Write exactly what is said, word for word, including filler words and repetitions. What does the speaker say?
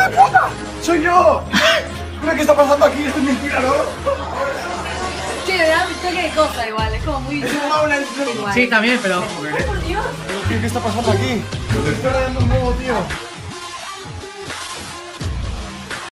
puta! ¡Soy yo! ¿Pero qué está pasando aquí? Esto es mentira, ¿no? Che, me da un toque de cosa igual, es como muy... Es como una igual. Sí, también, pero... Por Dios. ¿Qué, ¿Qué está pasando aquí? Estoy rayando un huevo, tío.